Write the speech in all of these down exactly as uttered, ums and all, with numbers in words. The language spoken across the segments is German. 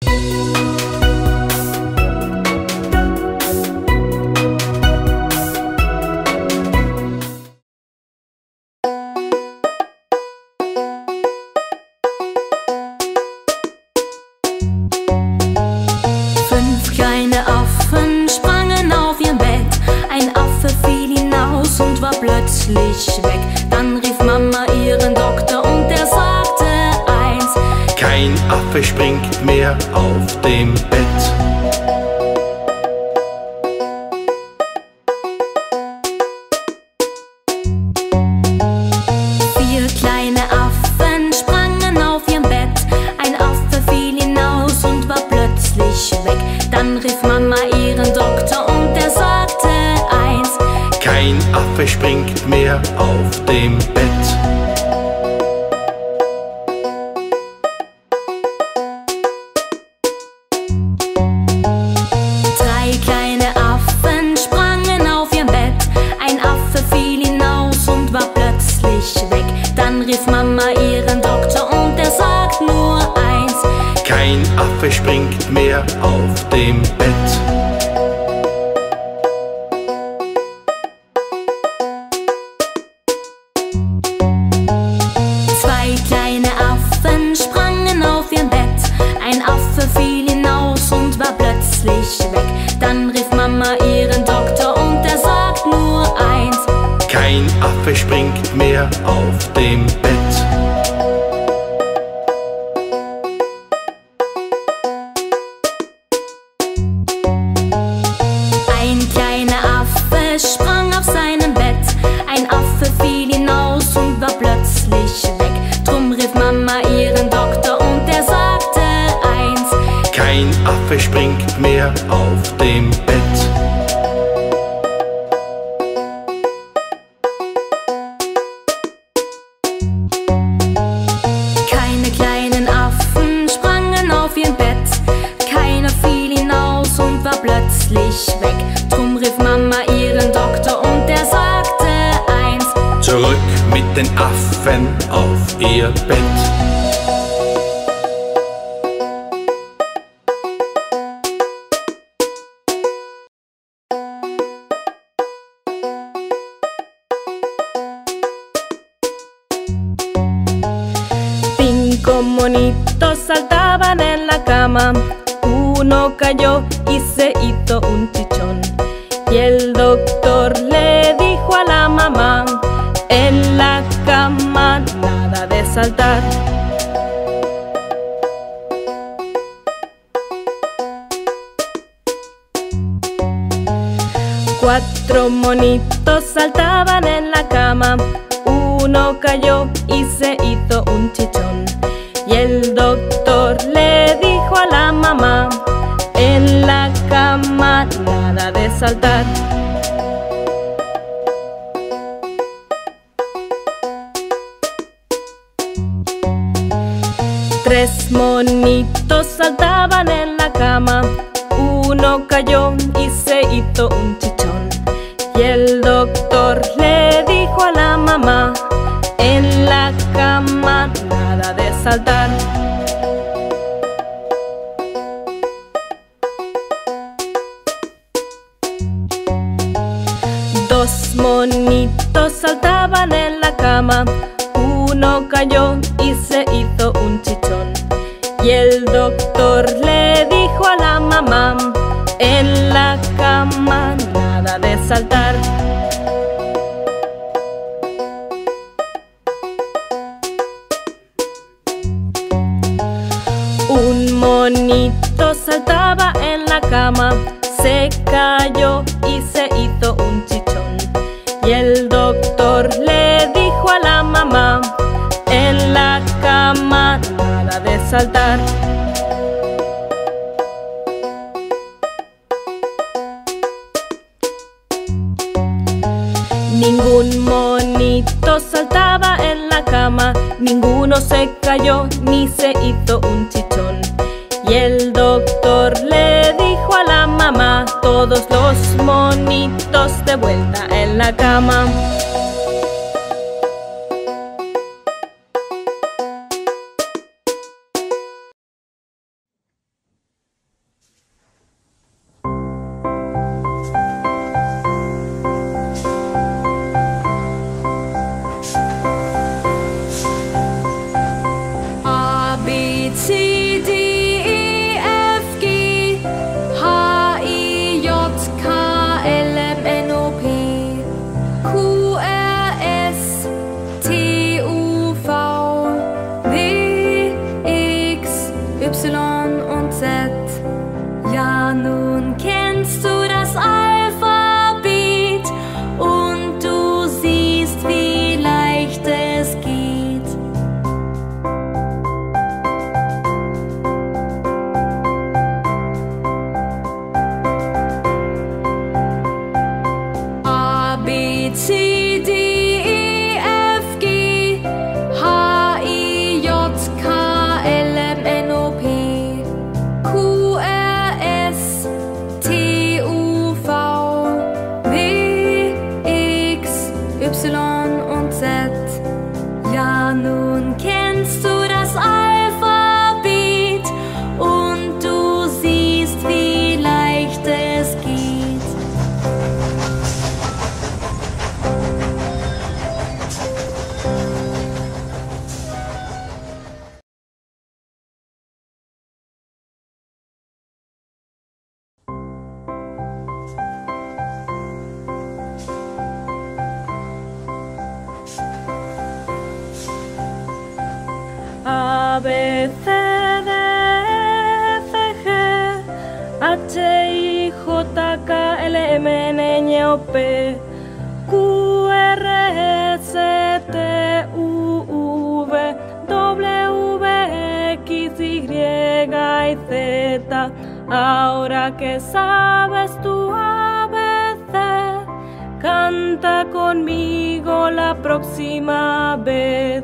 Plötzlich weg, dann rief Mama ihren Doktor und der sagte eins: Kein Affe springt mehr auf dem Bett. Vier kleine Affen sprangen auf ihrem Bett. Ein Affe fiel hinaus und war plötzlich weg. Dann rief Mama ihren Doktor und der sagte eins: Kein Affe springt mehr auf dem Bett. Drei kleine Affen sprangen auf ihrem Bett. Ein Affe fiel hinaus und war plötzlich weg. Dann rief Mama ihren Doktor und der sagt nur eins: Kein Affe springt mehr auf dem Bett. Kleine Affen sprangen auf ihrem Bett. Ein Affe fiel hinaus und war plötzlich weg. Dann rief Mama ihren Doktor und der sagt nur eins: Kein Affe springt mehr auf dem Bett. Ein kleiner Affe sprang auf seinem Bett. Ein Affe fiel hinaus und war plötzlich weg. Drum rief Mama ihren Doktor und der sagte eins: Kein Affe springt mehr auf dem Bett. Keine kleinen Affen sprangen auf ihrem Bett. Keiner fiel hinaus und war plötzlich weg. Drum rief Mama ihren Doktor und der sagte eins: Zurück mit den Affen auf ihr Bett. Cinco monitos saltaban en la cama. Uno cayó y se hizo un chichón. Y el doctor le dijo a la mamá: en la cama nada de saltar. Cuatro monitos saltaban en la cama. Uno cayó y se hizo un chichón. Y el doctor le dijo a la mamá: en la cama nada de saltar. Tres monitos saltaban en la cama. Uno cayó y se hizo un chichón. Y el doctor le dijo a la mamá: en la cama nada de saltar. Dos monitos saltaban en la cama. Uno cayó y se hizo un chichón. Y el doctor le dijo a la mamá: en la cama nada de saltar. Un monito saltaba en la cama. Se cayó y se hizo un chichón. Y el doctor le dijo a la mamá: en la cama nada de saltar. Ningún monito saltaba en la cama. Ninguno se cayó ni se hizo un chichón. Y el doctor le dijo a la mamá: todos los monitos de vuelta en la cama. und Z. Ja, nun kennst du das Alphabet und du siehst, wie leicht es geht. A, B, C, D, E, F, G, H, I, J, K, L, M, N, O, P, Q, R, S, T, U, V, W, X, Y und Z. Ja, nun kennst du das Alphabet und du siehst, wie leicht es geht. A, B, C, D, E, F, G, H, I, J, K, L, M, N, O, P, Q, R, S, T, U, V, W, X, Y y Z. Ahora que sabes tu A B C, canta conmigo la próxima vez.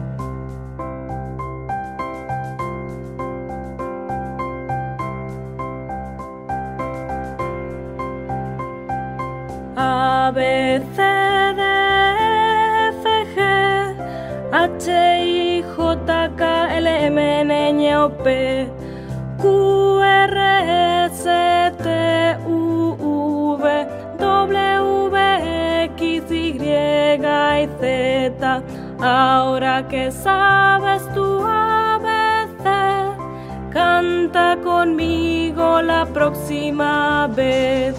A, B, C, D, E, F, G, H, I, J, K, L, M, N, O, P, Q, R, S, T, U, V, W, X, Y y Z. Ahora que sabes tu A B C, canta conmigo la próxima vez.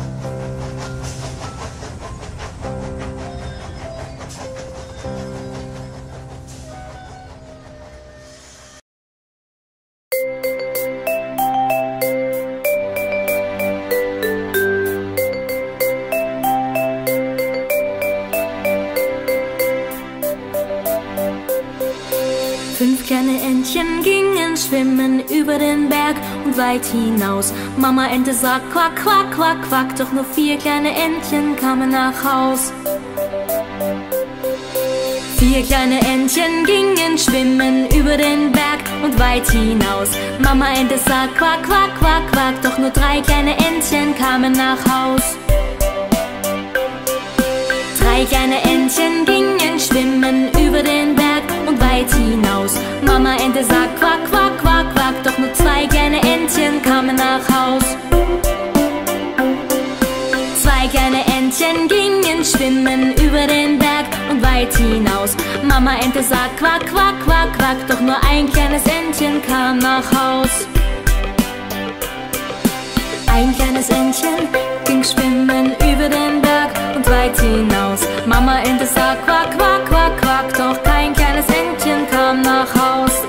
Fünf kleine Entchen gingen schwimmen über den Berg und weit hinaus. Mama Ente sagt quack, quack, quack, quack, doch nur vier kleine Entchen kamen nach Haus. Vier kleine Entchen gingen schwimmen über den Berg und weit hinaus. Mama Ente sagt quack, quack, quack, quack, doch nur drei kleine Entchen kamen nach Haus. Drei kleine Entchen gingen schwimmen über den Berg und weit hinaus. Mama Ente sagt quack, quack, quack, quack, doch nur zwei kleine Entchen kamen nach Haus. Zwei kleine Entchen gingen schwimmen über den Berg und weit hinaus. Mama Ente sagt quack, quack, quack, quack, doch nur ein kleines Entchen kam nach Haus. Ein kleines Entchen ging schwimmen über den Berg und weit hinaus. Mama Ente sagt quack, quack, quack, quack, doch kein kleines Entchen kam nach Haus.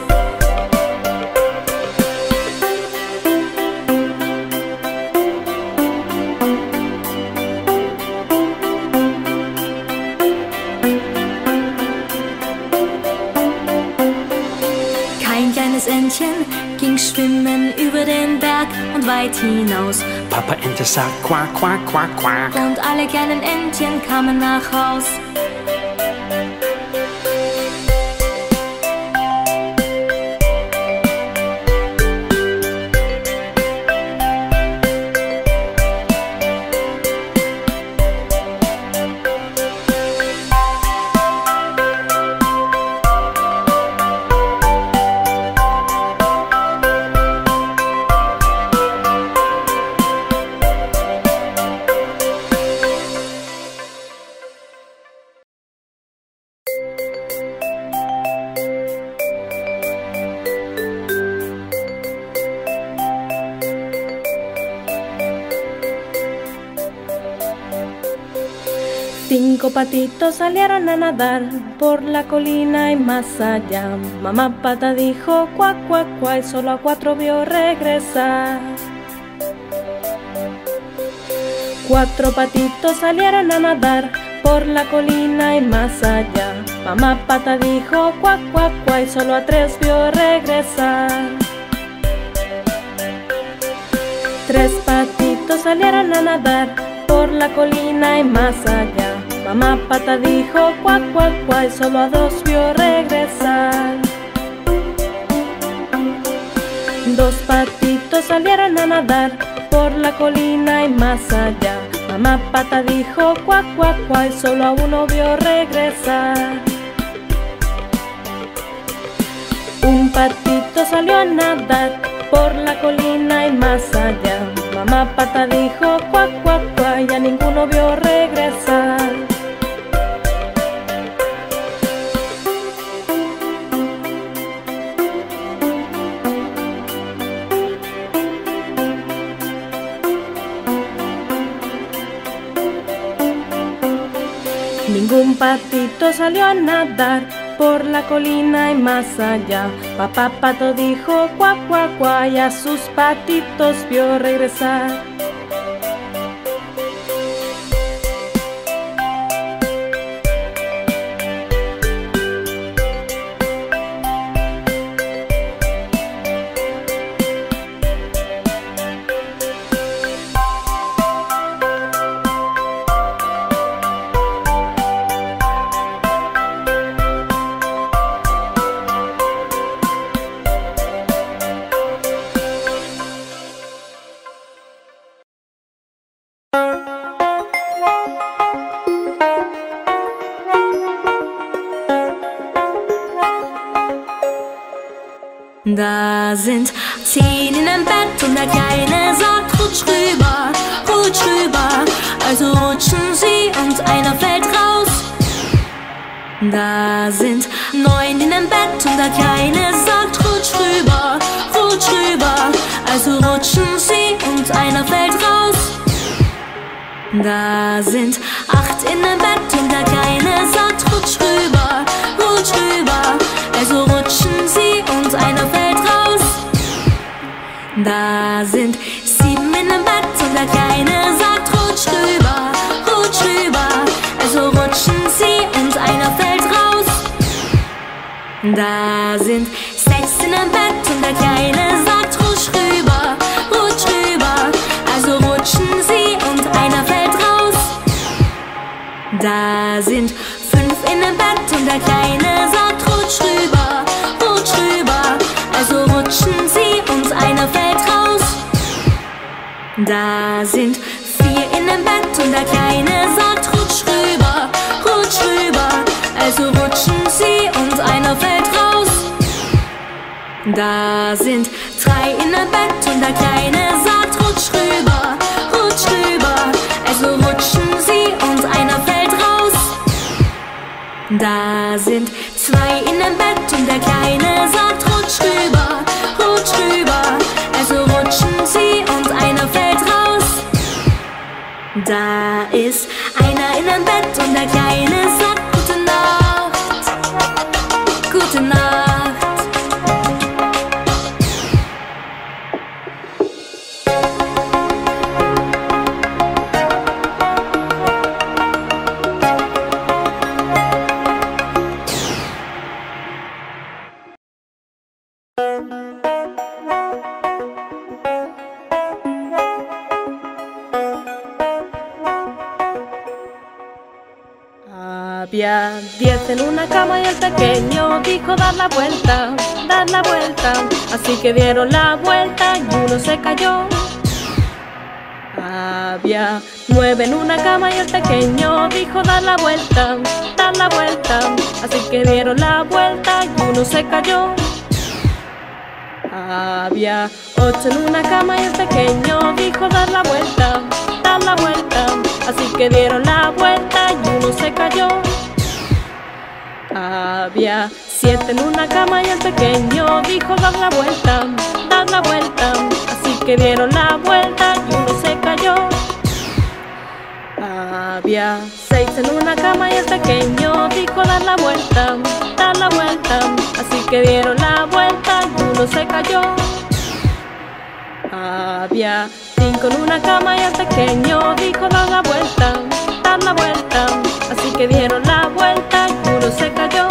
Kein kleines Entchen ging schwimmen über den Berg und weit hinaus. Papa Ente sagt quack, quack, quack, quack. Und alle kleinen Entchen kamen nach Haus. Cinco patitos salieron a nadar por la colina y más allá. Mamá pata dijo cuac, cuac, cuac, y solo a cuatro vio regresar. Cuatro patitos salieron a nadar por la colina y más allá. Mamá pata dijo cuac, cuac, cuac, y solo a tres vio regresar. Tres patitos salieron a nadar por la colina y más allá. Mamá pata dijo cuac, cuac, cuac, y solo a dos vio regresar. Dos patitos salieron a nadar por la colina y más allá. Mamá pata dijo cuac, cuac, cuac, y solo a uno vio regresar. Un patito salió a nadar por la colina y más allá. Mamá pata dijo cuac, cuac, cuac, y a ninguno vio regresar. Ningún patito salió a nadar por la colina y más allá. Papá pato dijo cuac, cuac, cuac, y a sus patitos vio regresar. Da sind zehn in einem Bett und der Kleine sagt, rutsch rüber, rutsch rüber. Also rutschen sie und einer fällt raus. Da sind neun in einem Bett und der Kleine sagt, rutsch rüber, rutsch rüber. Also rutschen sie und einer fällt raus. Da sind acht in einem Bett und der Kleine sagt, rutsch rüber, rutsch rüber. Also rutschen sie und einer fällt raus. Da sind sieben in einem Bett und der Kleine sagt, rutsch rüber, rutsch rüber. Also rutschen sie und einer fällt raus. Da sind sechs in einem Bett und der Kleine sagt, rutsch rüber, rutsch rüber. Also rutschen sie und einer fällt raus. Da sind fünf in einem Bett und der Kleine sagt, rutsch rüber, rutsch rüber. Also rutschen sie und einer fällt raus. Da sind vier in einem Bett und der Kleine sagt, rutsch rüber, rutsch rüber. Also rutschen sie und einer fällt raus. Da sind drei in einem Bett und der Kleine sagt, rutsch rüber, rutsch rüber. Also rutschen sie und einer fällt raus. Da sind zwei in einem Bett und der Kleine sagt, rutsch rüber, rutsch rüber. Also rutschen sie und einer fällt raus. Da ist einer in einem Bett und der Kleine sagt, gute Nacht, gute Nacht. Había diez en una cama y el pequeño dijo dar la vuelta, dar la vuelta. Así que dieron la vuelta y uno se cayó. Había nueve en una cama y el pequeño dijo dar la vuelta, dar la vuelta. Así que dieron la vuelta y uno se cayó. Había ocho en una cama y el pequeño dijo dar la vuelta, dar la vuelta. Así que dieron la vuelta y uno se cayó. Había siete en una cama y el pequeño dijo dar la vuelta, dar la vuelta. Así que dieron la vuelta y uno se cayó. Había seis tres en una cama y el pequeño dijo dar la vuelta, dar la vuelta. Así que dieron la vuelta y uno se cayó. Había cinco en una cama y el pequeño dijo dar la vuelta, dar la vuelta. Así que dieron la vuelta y uno se cayó.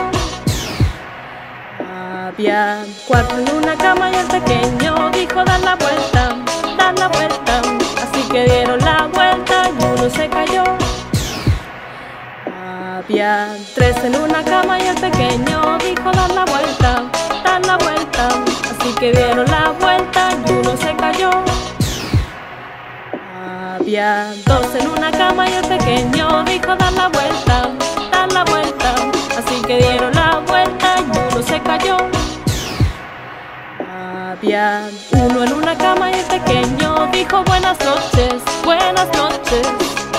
Había cuatro en una cama y el pequeño dijo dar la vuelta, dar la vuelta. Así que dieron la vuelta y uno se cayó. Había tres en una cama y el pequeño dijo dar la vuelta, dar la vuelta. Así que dieron la vuelta y uno se cayó. Había dos en una cama y el pequeño dijo dar la vuelta, dar la vuelta. Así que dieron la vuelta y uno se cayó. Había uno en una cama y el pequeño dijo buenas noches, buenas noches.